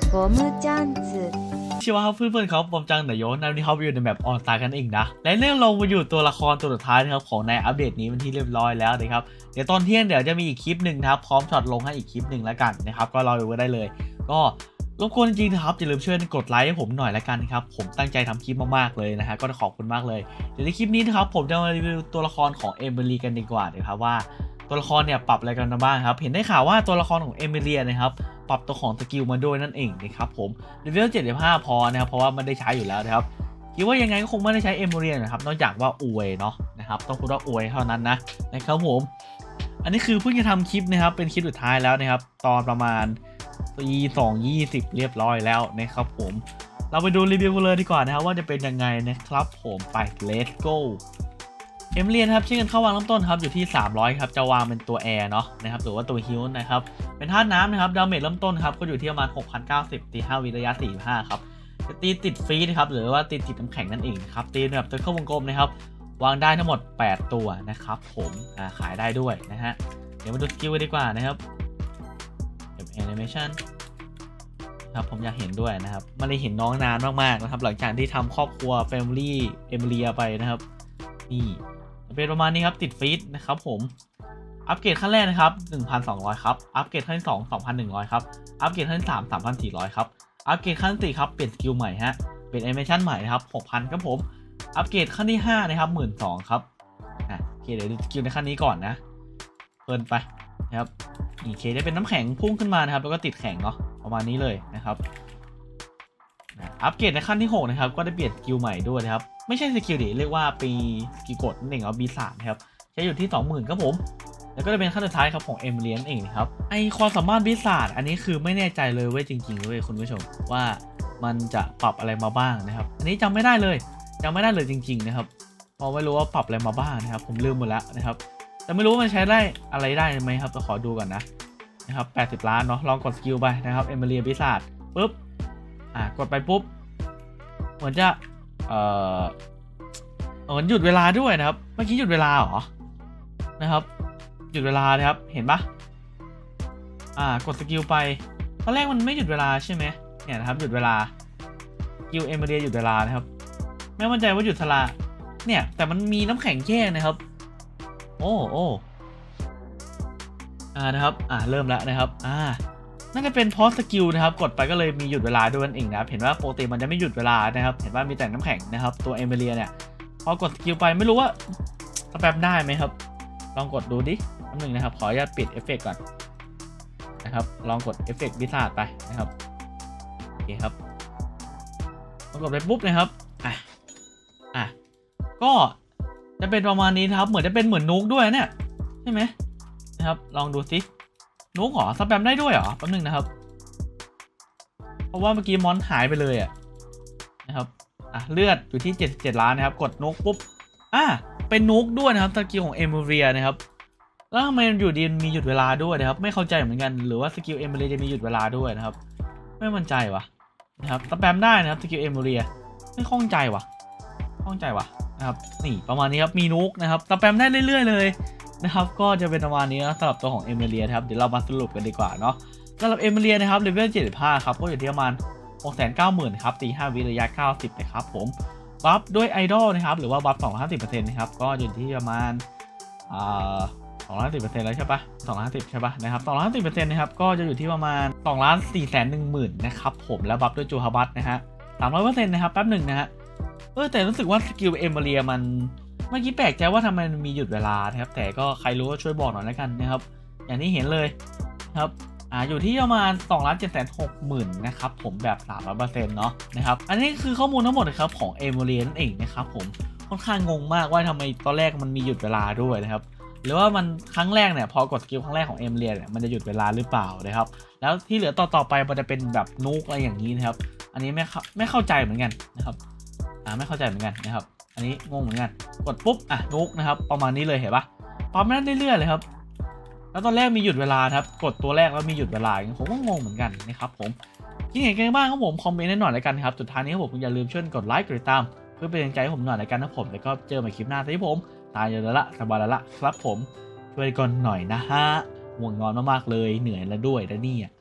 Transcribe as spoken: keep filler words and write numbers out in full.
บอมจันซึชื่อว่าเพื่อนๆเขาบอมจังแต่โยนในวันนี้เขาไปอยู่ในแบบออนตากันเองนะและเรื่องลงมาอยู่ตัวละครตัวสุดท้ายนะครับของในอัปเดตนี้เป็นที่เรียบร้อยแล้วนะครับเดี๋ยวตอนเที่ยงเดี๋ยวจะมีอีกคลิปหนึ่งนะครับพร้อมช็อตลงให้อีกคลิปหนึ่งแล้วกันนะครับก็รอดูกันได้เลยก็รบกวนจริงๆนะครับอย่าลืมช่วยกดไลค์ให้ผมหน่อยละกันครับผมตั้งใจทำคลิปมากๆเลยนะฮะก็ขอบคุณมากเลยเดี๋ยวในคลิปนี้นะครับผมจะมารีวิวตัวละครของเอมิลีกันดีกว่านะครับว่าตัวละครเนี่ยปรับอะไรกันบ้างครับเห็นได้ข่าวว่าตัวละครของเอมิเลียนะครับปรับตัวของสกิลมาด้วยนั่นเองนะครับผมเลเวลเจ็ดสิบห้าพอนะครับเพราะว่ามันได้ใช้อยู่แล้วนะครับคิดว่ายังไงก็คงไม่ได้ใช้เอมิเลียนะครับนอกจากว่าอวยเนาะนะครับต้องพูดว่าอวยเท่านั้นนะนะครับผมอันนี้คือเพิ่งจะทำคลิปนะครับเป็นคลิปสุดท้ายแล้วนะครับตอนประมาณปีสองยี่สิบเรียบร้อยแล้วนะครับผมเราไปดูรีวิวเลยดีกว่านะครับว่าจะเป็นยังไงนะครับผมไป let's go เอมิเลียนครับชื่อกันเข้าวางเริ่มต้นครับอยู่ที่สามร้อยครับจะวางเป็นตัวแอร์เนาะนะครับหรือว่าตัวฮิลนะครับเป็นธาตุน้ำนะครับดาเมจเริ่มต้นครับก็อยู่ที่ประมาณ หกพันเก้าสิบ ตีห้าวิระยะสี่สิบห้าครับจะตีติดฟรีนะครับหรือว่าตีติดน้ำแข็งนั่นเองครับตีแบบตัวเข้าวงกลมนะครับวางได้ทั้งหมดแปดตัวนะครับผมอ่าขายได้ด้วยนะฮะเดี๋ยวมาดูสกิลดีกว่านะครับเก็บแอนิเมชั่นครับผมอยากเห็นด้วยนะครับไม่ได้เห็นน้องนานมากๆนะครับหลังจากที่ทำครอบครัว Family เอมิเลียไปนะครับนี่เป็นประมาณนี้ครับติดฟีดนะครับผมอัปเกรดขั้นแรกนะครับ หนึ่งพันสองร้อย ครับอัปเกรดขั้นที่สอง สองพันหนึ่งร้อย ครับอัปเกรดขั้นที่สาม สามพันสี่ร้อย ครับอัปเกรดขั้นที่สี่ครับเปลี่ยนสกิลใหม่ฮะเป็นแอนิเมชั่นใหม่นะครับ หกพัน ครับผมอัปเกรดขั้นที่ห้านะครับ หนึ่งหมื่นสองพัน ครับอ่ะโอเคเดี๋ยวดูสกิลในขั้นนี้ก่อนนะเพิ่นไปนะครับนี่เคได้เป็นน้ำแข็งพุ่งขึ้นมานะครับแล้วก็ติดแข็งเนาะประมาณนี้เลยนะครับอัปเกรดในขั้นที่หกนะครับก็ได้เปลี่ยนสกิลใหม่ด้วยนะครับไม่ใช่สกิลดิเรียกว่าปีสกิลกดนั่นเองเอาบีสามนะครับใช้อยู่ที่ สองหมื่น ครับผมแล้วก็จะเป็นขั้นสุดท้ายครับของเอมิเลียนเองนะครับไอความสามารถวิสาดอันนี้คือไม่แน่ใจเลยเว้ยจริงๆเว้ยคุณผู้ชมว่ามันจะปรับอะไรมาบ้างนะครับอันนี้จำไม่ได้เลยจำไม่ได้เลยจริงๆนะครับเพราะไม่รู้ว่าปรับอะไรมาบ้างนะครับผมลืมหมดแล้วนะครับแต่ไม่รู้ว่ามันใช้ได้อะไรได้ไหมครับจะขอดูก่อนนะนะครับแปดสิบล้านเนาะลองกดสกิลไปนะครับเอมิเลียนวิสาดปุ๊บอ่ากดไปปุ๊บเหมือนจะเอ่อเหมือนหยุดเวลาด้วยนะครับเมื่อกี้หยุดเวลาเหรอนะครับหยุดเวลานะครับเห็นปะอ่ากดสกิลไปตอนแรกมันไม่หยุดเวลาใช่ไหมเนี่ยนะครับหยุดเวลาสกิลเอมิเลียหยุดเวลานะครับไม่มั่นใจว่าหยุดทลาเนี่ยแต่มันมีน้ำแข็งแยกนะครับโอ้โอ้อ่านะครับอ่าเริ่มแล้วนะครับอ่าน่าจะเป็นเพราะสกิลนะครับกดไปก็เลยมีหยุดเวลาด้วยนั่นเองนะครับเห็นว่าปกติมันจะไม่หยุดเวลานะครับเห็นว่ามีแต่น้ำแข็งนะครับตัวเอมิเลียเนี่ยพอกดสกิลไปไม่รู้ว่าสแปมได้ไหมครับลองกดดูดิอันหนึ่งนะครับขออนุญาตปิดเอฟเฟกต์ก่อนนะครับลองกดเอฟเฟกต์วิสาดไปนะครับโอเคครับลองกดไปปุ๊บนะครับอ่ะอ่ะก็จะเป็นประมาณนี้นะครับเหมือนจะเป็นเหมือนนุกด้วยเนี่ยใช่ไหมนะครับลองดูสินุกเหรอสแปมได้ด้วยเหรอแป๊บนึงนะครับเพราะว่าเมื่อกี้มอนหายไปเลยอ่ะนะครับอ่ะเลือดอยู่ที่เจ็ดสิบเจ็ดล้านนะครับกดนุกปุ๊บอ่ะเป็นนุกด้วยนะครับสกิลของเอมิเลียนะครับแล้วทำไมมันอยู่ดีมีหยุดเวลาด้วยนะครับไม่เข้าใจเหมือนกันหรือว่าสกิลเอมิเลียจะมีหยุดเวลาด้วยนะครับไม่มั่นใจวะนะครับสแปมได้นะครับสกิลเอมิเลียไม่คล่องใจวะคล่องใจวะนะครับนี่ประมาณนี้ครับมีนุกนะครับสแปมได้เรื่อยๆเลยนะครับก็จะเป็นประมาณนี้นะสำหรับตัวของเอมิเลียครับเดี๋ยวเรามาสรุปกันดีกว่าเนาะสำหรับเอมิเลียนะครับเลเวลเจ็ดสิบห้าครับก็อยู่ที่ประมาณ หกแสนเก้าหมื่น ครับตีห้าวิระยะเก้าสิบนะครับผมบัฟด้วยไอดอลนะครับหรือว่าบัฟ สองร้อยห้าสิบเปอร์เซ็นต์ นะครับก็อยู่ที่ประมาณอ่าสองร้อยห้าสิบเปอร์เซ็นต์ แล้วใช่ปะสองร้อยห้าสิบใช่ปะนะครับสองร้อยห้าสิบเปอร์เซ็นต์ นะครับก็จะอยู่ที่ประมาณ สองล้านสี่แสนหนึ่งหมื่น นะครับผมแล้วบัฟด้วยจูฮาบัตนะฮะ สามร้อยเปอร์เซ็นต์ นะครับแป๊บหนึ่งนะฮะเออแต่รู้สึกว่าสกิลเอมิเลียมันเมื่อกี้แปลกใจว่าทำไมมันมีหยุดเวลานะครับแต่ก็ใครรู้ก็ช่วยบอกหน่อยแล้วกันนะครับอย่างที่เห็นเลยครับอ่าอยู่ที่ประมาณ สองล้านเจ็ดแสนหกหมื่น นะครับผมแบบ สามร้อยเปอร์เซ็นต์ เนาะนะครับอันนี้คือข้อมูลทั้งหมดนะครับของเอมิเลียนั่นเองนะครับผมค่อนข้างงงมากว่าทำไมตอนแรกมันมีหยุดเวลาด้วยนะครับหรือว่ามันครั้งแรกเนี่ยพอกดสกิลครั้งแรกของเอมิเลียเนี่ยมันจะหยุดเวลาหรือเปล่านะครับแล้วที่เหลือต่อๆไปมันจะเป็นแบบนุกอะไรอย่างนี้นะครับอันนี้ไม่ไม่เข้าใจเหมือนกันนะครับอ่าไม่เข้าใจเหมือนกันนะครับอันนี้งงเหมือนกันกดปุ๊บอ่ะนุกนะครับประมาณนี้เลยเห็นปะปั๊มได้เรื่อยๆเลยครับแล้วตอนแรกมีหยุดเวลาครับกดตัวแรกแล้วมีหยุดเวลาผมก็งงเหมือนกันนะครับผมคิดเห็นกันบ้างครับผมคอมเมนต์หน่อยแล้วกันครับสุดท้ายนี้ผมอย่าลืมช่วยกดไลค์กดติดตามเพื่อเป็นกำลังใจให้ผมหน่อยแล้วกันนะผมแล้วก็เจอกันใหม่คลิปหน้าที่ผมตายอยู่แล้วละสบายแล้วละครับผมช่วยกันหน่อยนะฮะง่วงนอนมากๆเลยเหนื่อยแล้วด้วยนะเนี่ย